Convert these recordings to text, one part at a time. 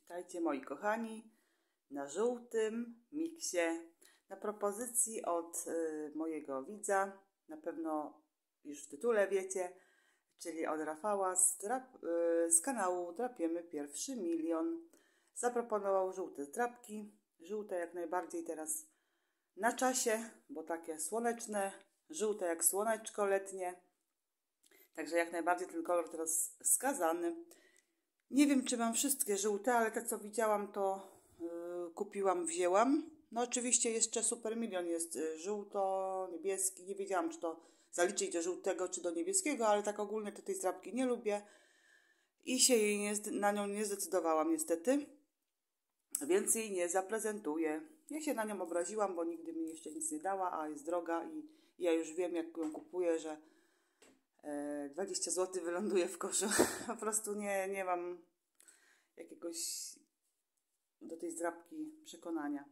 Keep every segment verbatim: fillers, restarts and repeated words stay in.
Witajcie moi kochani na żółtym miksie, na propozycji od y, mojego widza, na pewno już w tytule wiecie, czyli od Rafała z, drap, y, z kanału Drapiemy Pierwszy Milion. Zaproponował żółte drapki, żółte jak najbardziej teraz na czasie, bo takie słoneczne, żółte jak słoneczko letnie, także jak najbardziej ten kolor teraz wskazany. Nie wiem, czy mam wszystkie żółte, ale te, co widziałam, to yy, kupiłam, wzięłam. No oczywiście jeszcze Super Milion jest yy, żółto, niebieski. Nie wiedziałam, czy to zaliczyć do żółtego, czy do niebieskiego, ale tak ogólnie to tej zdrapki nie lubię. I się jej nie, na nią nie zdecydowałam niestety, więc jej nie zaprezentuję. Ja się na nią obraziłam, bo nigdy mi jeszcze nic nie dała, a jest droga i ja już wiem, jak ją kupuję, że dwadzieścia złotych wyląduje w koszu. Po prostu nie, nie mam jakiegoś do tej zdrapki przekonania.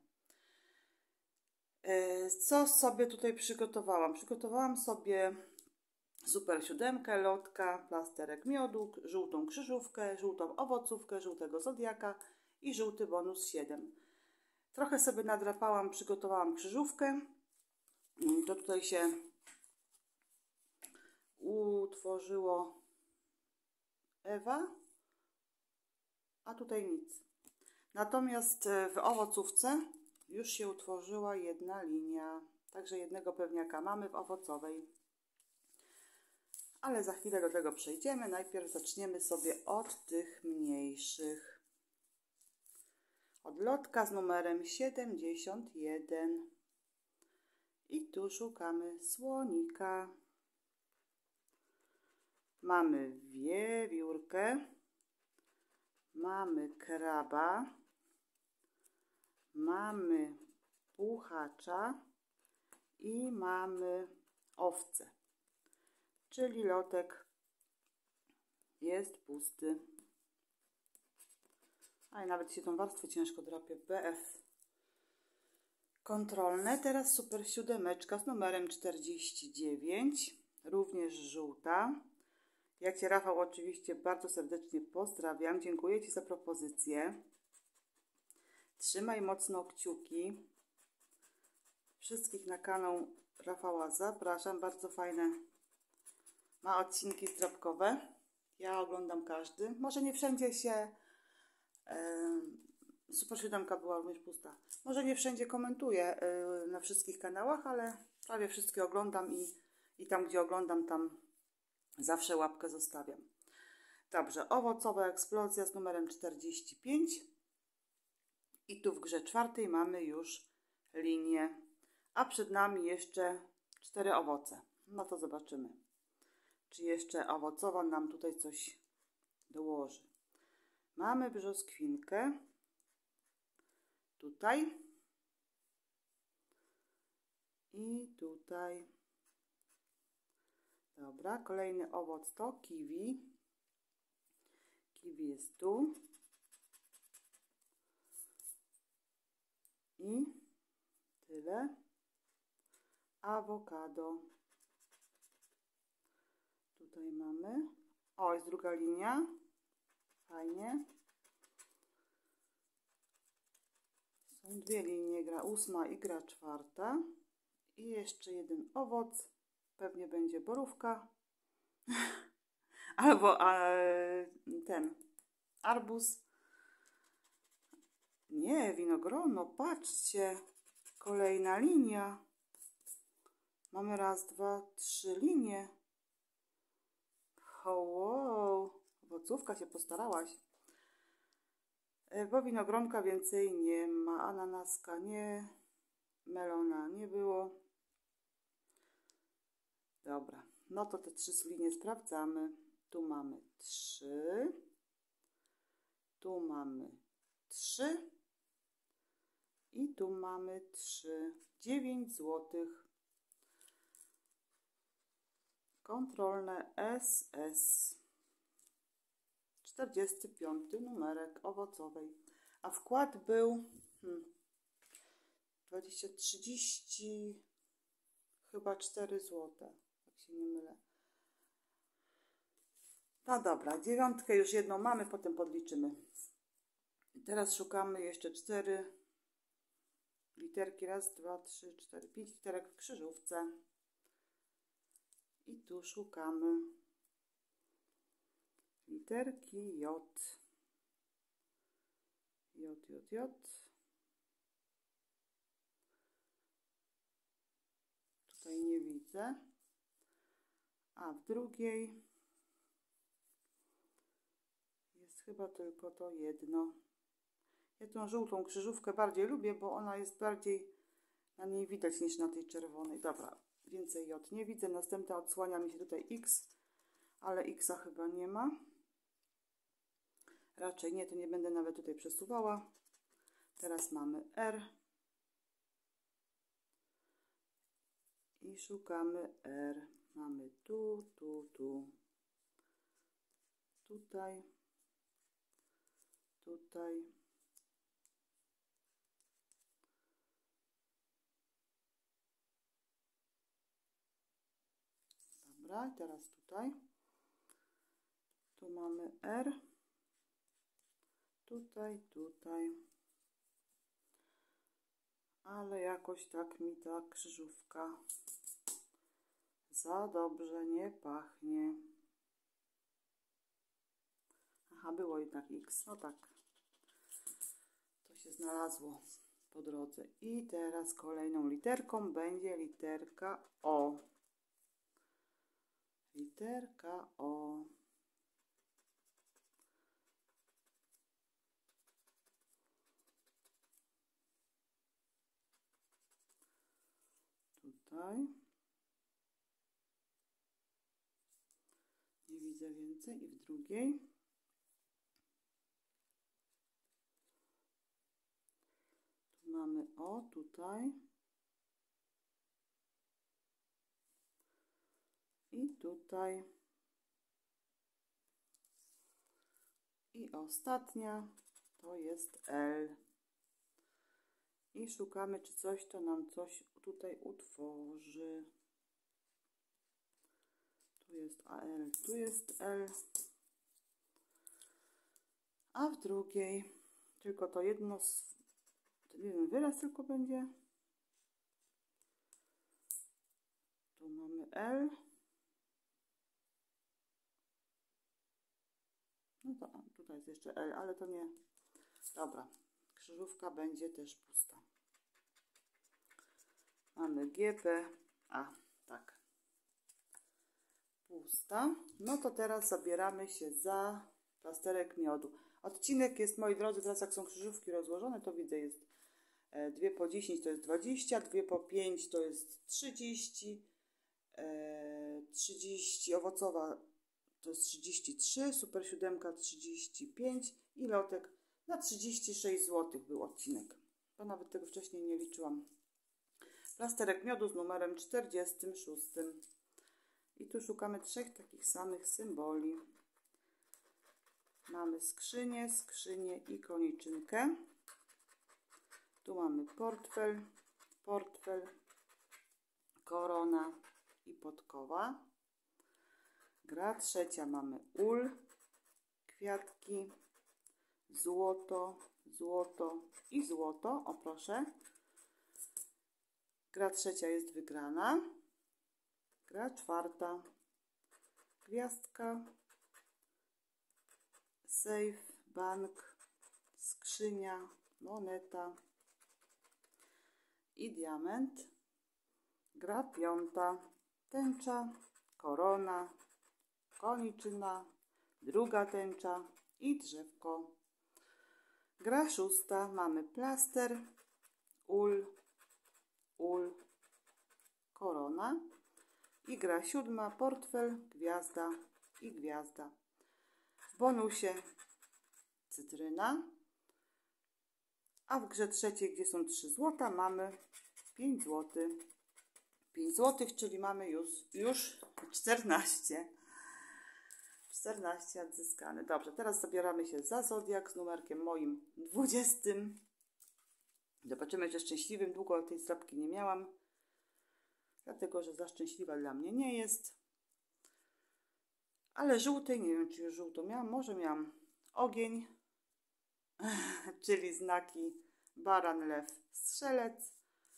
Co sobie tutaj przygotowałam? Przygotowałam sobie super siódemkę, lotka, plasterek miodu, żółtą krzyżówkę, żółtą owocówkę, żółtego zodiaka i żółty bonus siedem. Trochę sobie nadrapałam, przygotowałam krzyżówkę. To tutaj się utworzyło Ewa, a tutaj nic. Natomiast w owocówce już się utworzyła jedna linia, także jednego pewniaka mamy w owocowej. Ale za chwilę do tego przejdziemy. Najpierw zaczniemy sobie od tych mniejszych. Od lotka z numerem siedemdziesiąt jeden. I tu szukamy słonika. Mamy wiewiórkę, mamy kraba, mamy puchacza i mamy owcę. Czyli lotek jest pusty. A i nawet się tą warstwę ciężko drapie. B F. Kontrolne. Teraz super siódemeczka z numerem czterdzieści dziewięć. Również żółta. Ja Cię, Rafał, oczywiście bardzo serdecznie pozdrawiam. Dziękuję Ci za propozycję. Trzymaj mocno kciuki. Wszystkich na kanał Rafała zapraszam. Bardzo fajne ma odcinki zdrapkowe. Ja oglądam każdy. Może nie wszędzie się... Yy, super siódemka była również pusta. Może nie wszędzie komentuję yy, na wszystkich kanałach, ale prawie wszystkie oglądam i, i tam, gdzie oglądam, tam zawsze łapkę zostawiam. Dobrze, owocowa eksplozja z numerem czterdzieści pięć. I tu w grze czwartej mamy już linię. A przed nami jeszcze cztery owoce. No to zobaczymy, czy jeszcze owocowa nam tutaj coś dołoży. Mamy brzoskwinkę. Tutaj. I tutaj. Dobra, kolejny owoc to kiwi. Kiwi jest tu. I tyle. Awokado. Tutaj mamy. O, jest druga linia. Fajnie. Są dwie linie, gra ósma i gra czwarta. I jeszcze jeden owoc. Pewnie będzie borówka. Albo a, ten arbuz. Nie, winogrono. Patrzcie. Kolejna linia. Mamy raz, dwa, trzy linie. Oh, wow. Owocówka się postarałaś. Bo winogronka więcej nie ma. Ananaska nie. Melona nie było. Dobra. No to te trzy linie sprawdzamy. Tu mamy trzy. Tu mamy trzy. I tu mamy trzy. dziewięć złotych. Kontrolne S S. czterdziesty piąty numerek owocowej. A wkład był hmm, dwadzieścia, trzydzieści, chyba cztery złote, jak się nie mylę. No dobra, dziewiątkę już jedną mamy, potem podliczymy. I teraz szukamy jeszcze cztery literki. Raz, dwa, trzy, cztery, pięć literek w krzyżówce. I tu szukamy literki J. J, J, J. Tutaj nie widzę. A w drugiej jest chyba tylko to jedno. Ja tą żółtą krzyżówkę bardziej lubię, bo ona jest bardziej na niej widać niż na tej czerwonej. Dobra, więcej J nie widzę. Następna odsłania mi się tutaj X, ale X chyba nie ma. Raczej nie, to nie będę nawet tutaj przesuwała. Teraz mamy R. I szukamy R. Mamy tu, tu, tu. Tutaj. Tutaj. Dobra, teraz tutaj. Tu mamy R. Tutaj, tutaj. Ale jakoś tak mi ta krzyżówka za dobrze nie pachnie. Aha, było jednak X. No tak. To się znalazło po drodze. I teraz kolejną literką będzie literka O. Literka O. Tutaj. Nie widzę więcej. I w drugiej. Tu mamy O, tutaj. I tutaj. I ostatnia to jest L. I szukamy, czy coś to nam coś tutaj utworzy. Tu jest A L, tu jest L. A w drugiej tylko to jedno, jeden wyraz tylko będzie. Tu mamy L. No to tutaj jest jeszcze L, ale to nie. Dobra, krzyżówka będzie też pusta. Mamy G, P, A, tak. Pusta. No to teraz zabieramy się za plasterek miodu. Odcinek jest, moi drodzy, teraz jak są krzyżówki rozłożone, to widzę, jest dwie po dziesięć to jest dwadzieścia, dwie po pięć to jest trzydzieści, trzydzieści owocowa to jest trzydzieści trzy, super siódemka trzydzieści pięć i lotek na trzydzieści sześć złotych był odcinek. Bo nawet tego wcześniej nie liczyłam. Plasterek miodu z numerem czterdziestym szóstym. I tu szukamy trzech takich samych symboli. Mamy skrzynię, skrzynię i koniczynkę. Tu mamy portfel, portfel, korona i podkowa. Gra trzecia mamy ul, kwiatki, złoto, złoto i złoto. O proszę. Gra trzecia jest wygrana. Gra czwarta. Gwiazdka, sejf, bank, skrzynia, moneta i diament. Gra piąta. Tęcza, korona, koniczyna, druga tęcza i drzewko. Gra szósta. Mamy plaster, ul, ul, korona. I gra siódma. Portfel, gwiazda i gwiazda. W bonusie cytryna. A w grze trzeciej, gdzie są trzy złota, mamy pięć złotych. pięć złotych, czyli mamy już, już czternaście. czternaście odzyskane. Dobrze, teraz zabieramy się za zodiak z numerkiem moim dwudziestym. Zobaczymy, że szczęśliwym. Długo tej stopki nie miałam, dlatego że za szczęśliwa dla mnie nie jest. Ale żółtej, nie wiem, czy już żółto miałam. Może miałam ogień. czyli znaki baran, lew, strzelec.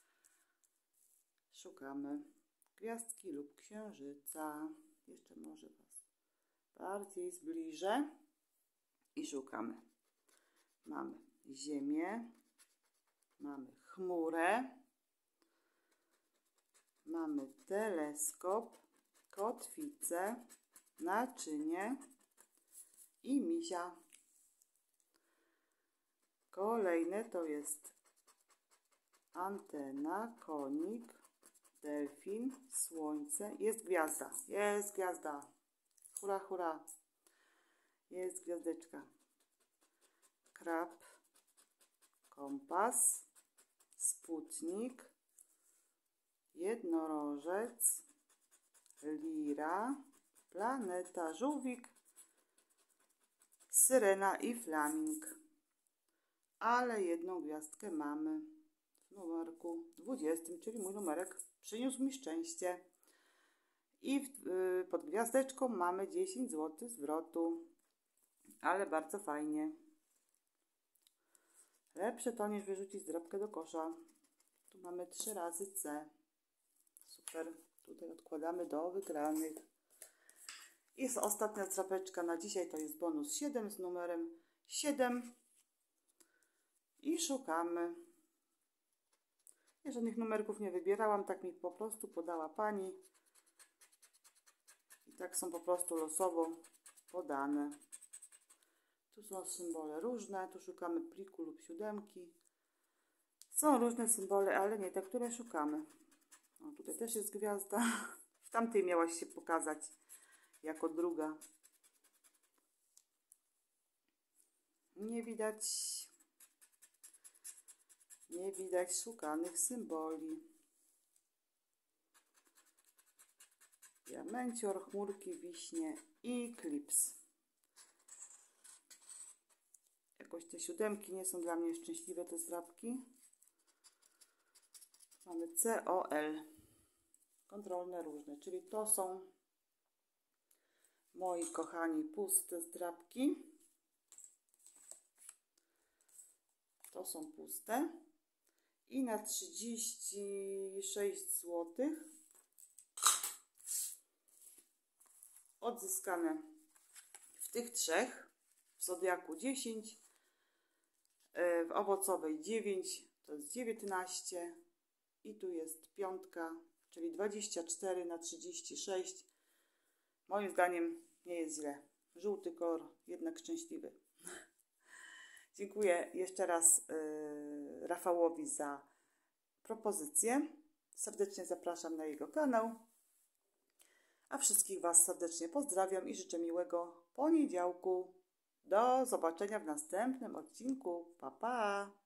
Szukamy gwiazdki lub księżyca. Jeszcze może Was bardziej zbliżę. I szukamy. Mamy Ziemię, mamy chmurę, mamy teleskop, kotwicę, naczynie i misia. Kolejne to jest antena, konik, delfin, słońce. Jest gwiazda, jest gwiazda. Hura, hura. Jest gwiazdeczka. Krab, kompas, sputnik, jednorożec, lira, planeta, żółwik, syrena i flaming. Ale jedną gwiazdkę mamy w numerku dwudziestym, czyli mój numerek przyniósł mi szczęście. I w, yy, pod gwiazdeczką mamy dziesięć złotych zwrotu. Ale bardzo fajnie. Lepsze to niż wyrzucić drapkę do kosza. Tu mamy trzy razy C. Super. Tutaj odkładamy do wygranych. I jest ostatnia drapeczka na dzisiaj. To jest bonus siedem z numerem siedem. I szukamy. Ja żadnych numerków nie wybierałam. Tak mi po prostu podała pani. I tak są po prostu losowo podane. Tu są symbole różne, tu szukamy pliku lub siódemki. Są różne symbole, ale nie te, które szukamy. O, tutaj też jest gwiazda. W tamtej miałaś się pokazać jako druga. Nie widać, nie widać szukanych symboli. Diamencior, chmurki, wiśnie i klips. Jakoś te siódemki nie są dla mnie szczęśliwe, te zdrapki. Mamy C O L. Kontrolne różne, czyli to są, moi kochani, puste zdrapki. To są puste. I na trzydzieści sześć złotych odzyskane w tych trzech. W zodiaku dziesięć. W owocowej dziewięć, to jest dziewiętnaście i tu jest piątka, czyli dwadzieścia cztery na trzydzieści sześć. Moim zdaniem nie jest źle. Żółty kolor, jednak szczęśliwy. Dziękuję jeszcze raz yy, Rafałowi za propozycję. Serdecznie zapraszam na jego kanał. A wszystkich Was serdecznie pozdrawiam i życzę miłego poniedziałku. Do zobaczenia w następnym odcinku. Pa, pa!